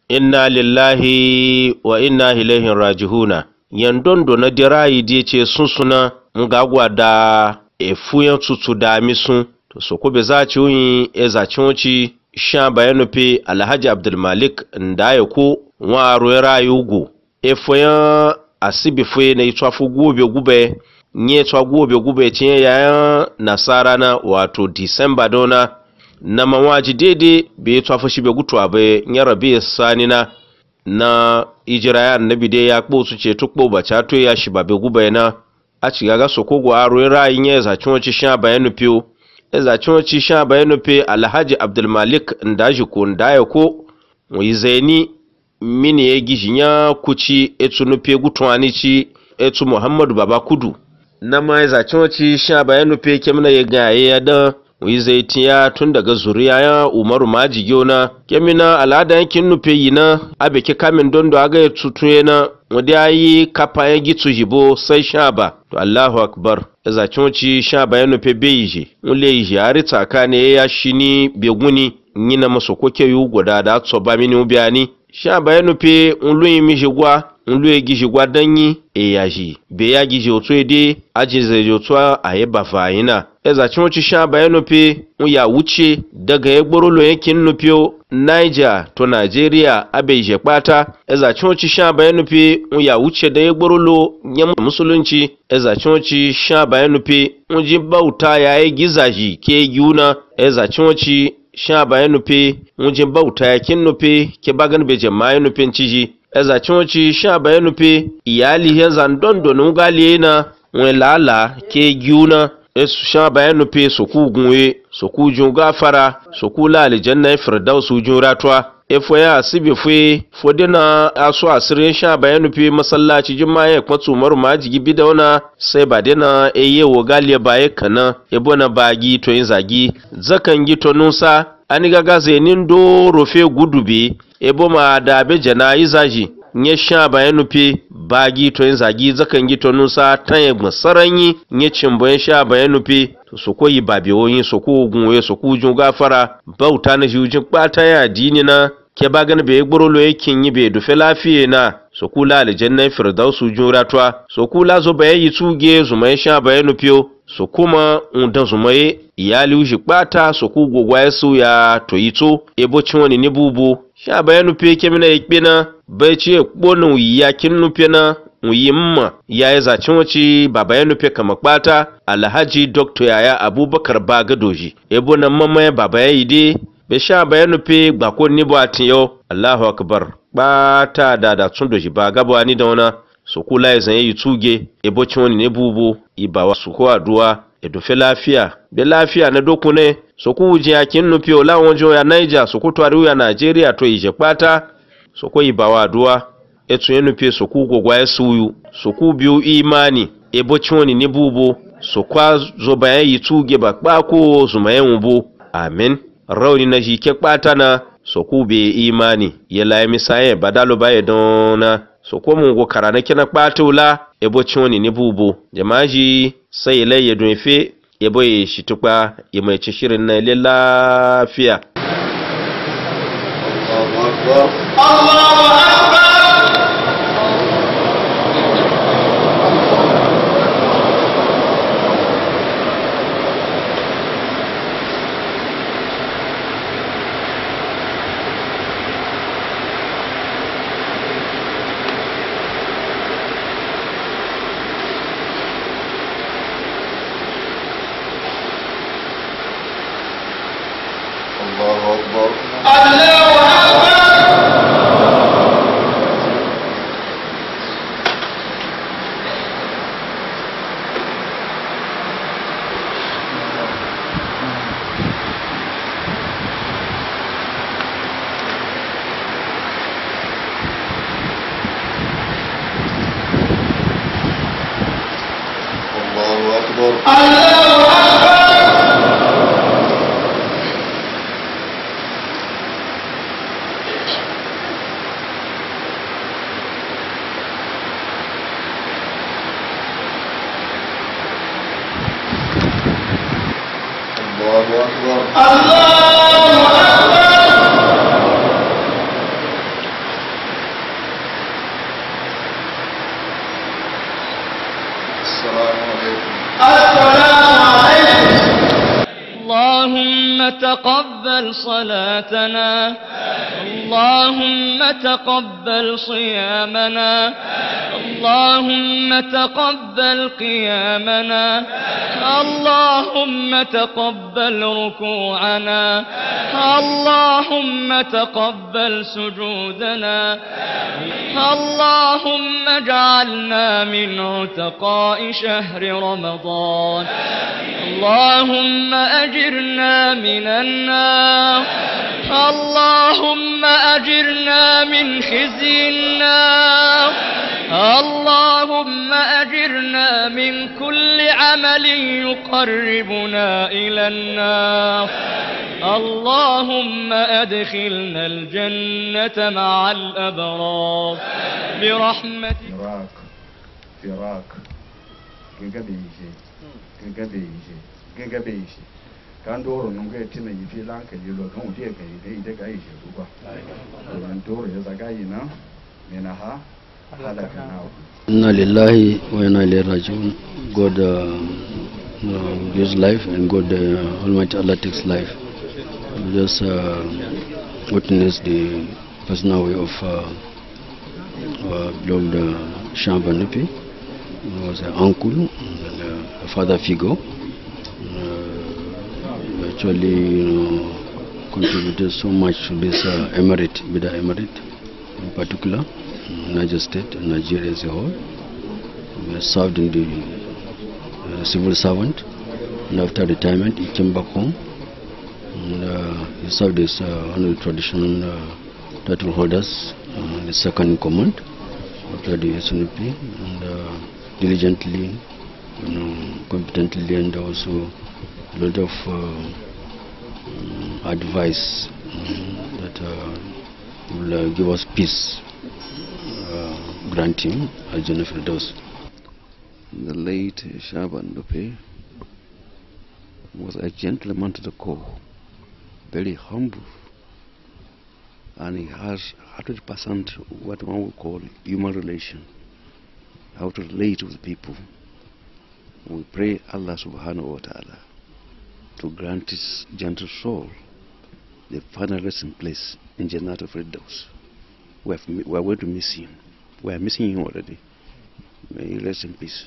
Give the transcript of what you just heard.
inna lillahi wa inna ilaihi rajihuna yandondo na dirayi die ce sunsuna ngagwa da efuyan tutu da misun to soko be za ci yin ezacinci sha bayanu pe Alhaji Abdulmalik ndaye ko wa royayugo efuyan asibi fe na itwafu gobe gube nye twa gobe cinye yayan nasara na wato December dona na mawaji dede be twafu shi be gutwa be nyarabe sanina na ijira ya annabi dai ya kpo su ce tukpo ba cha to ya shi babe gube na a ci gaga sokogo aro ra'ayin ya zaci sha bayanu piyo ya zaci sha bayanu pe Alhaji Abdulmalik ndaji ko ndaye ko mu zaini mini ya gijinya kuci etu nupe gutwani ci etu Muhammadu Baba Kudu na ma ya zaci sha bayanu pe kemna ya gaye ya da mu zaitiya tun daga zuriya ya Umaru Majigiyo na kemina al'ada yankin nupe yi na abeke kamin dondo aga ya tutuye na wadda yi kafa ya gitu jibo sai sha ba to Allahu akbar ya zaci sha bayan nufe beiji mule yi yari tsakani ya shi ni beguni nyina maso koke yu guda da tsoba mini ubiyani sha bayan nufe ulu yi mijigwa ulu yi gijigwa danyi yaji be ya giji otu ede ajize otu a yi bafayina ya zaci sha bayan nufe ya wuce daga ya gboro yankin nufe Niger to Nigeria abeje kpata ezacinci sha bayan nufi ya wuce da ya gborolo yan musulunci ezacinci sha bayan nufi unji bauta yayi gizaji ke yuna ezacinci sha bayan nufi unji bauta yakin nufi ke bagan beje mai nufin ciji ezacinci sha bayan nufi iyali ya zandondo nungali na lala ke yuna esu sha bayan nufi soku gunwe soku jun gafara soku la aljanna firdausu jun ratwa efo ya asibi fe fodina aso asirin sha bayan nufi masallaci jima'a kwatsu maru majigi bidawna sai ba dina eyewo galiya baye kana ebona bagi to yin zagi zakan gi to nusa ani gaga zenin do rofe gudube ebo ma da be janaizaji nye sha bayan nufi bagi to yin zagi zakan gi to nusa tanye masaranyi nye cimbo sha bayan nufi su koyi babiyoyin su ko gunwe su ku jun gafara bauta na jujin kpata ya dini na ke bagan be gborolo yakin yi be dufe lafiye na su kula aljanna firdausu jun ratwa su kula zo bayi tuge zuma sha bayan nufiyo su kuma undan zumaye iyali uji kpata su ku gogwaye su ya toyito ebo wani ni bubu sha bayan nufi kemina ikpena bai ce kponin yakin nufi na muyimma ya yi zacin wace baba ya nufe kama kpata Alhaji Dr. Yaya Abubakar Bagadoji ebo na mamaye baba ya yi de be sha ba ya nufe gbakon ni bo atin yau Allahu akbar kpata da tun doji ba gaba ni da wana su kula ya zanye yi tuge ebo cin wani ne bubu ibawa su ko aduwa edofe lafiya be lafiya na doku ne su ku wuji yakin nufe ola wonjo ya Niger su ku tuwaru ya Nigeria to ije kpata su ko ibawa aduwa etu yenu pe soku gogwaye suyu soku biyu imani ebo choni ni bubu sokwa zobaye yituge bakbako zumayen bu amen rauni na jike kpatana soku be imani yela misaye badalo baye dona soko mun go karana kina kpatula ebo choni ni bubu jamaji sai le yedun fe ebo yi shitukpa yemai shirin na lafiya Allahu akbar Allahu akbar تقبل صلاتنا، اللهم تقبل صيامنا، اللهم تقبل قيامنا، اللهم تقبل ركوعنا، اللهم تقبل سجودنا، اللهم اجعلنا من عتقاء شهر رمضان، اللهم أجرنا من النار، اللهم أجرنا من خزي النار، اللهم أجرنا من كل عمل يقربنا إلى النار، اللهم أدخلنا الجنة مع الأبرار برحمتك. فراق kan doro nun ga tina yi fi lan ka yilo kan ude ga ide ga yi shi ba kan doro ya zaga yi na ne na ha halaka nawo. Inna lillahi wa inna ilaihi raji'un. God gives life and God Almighty Allah takes life. We just witnessed the personal way of beloved Shamba Nupi. He was an uncle and a father figure. Actually, contributed so much to this emirate, Bida Emirate, in particular, Niger State and Nigeria as a whole. He served in the civil servant, and after retirement, he came back home. And he served as one of the traditional title holders, the second in command after the SNP, and diligently, competently, and also a lot of advice that will give us peace, grant him as Jannah Firdaus. The late Shaban Nupe was a gentleman to the core, very humble, and he has 100% what one would call human relation, how to relate with people. We pray Allah subhanahu wa ta'ala to grant his gentle soul the final resting place in Jannah Firdaus. We are going to miss him. We are missing him already. May he rest in peace.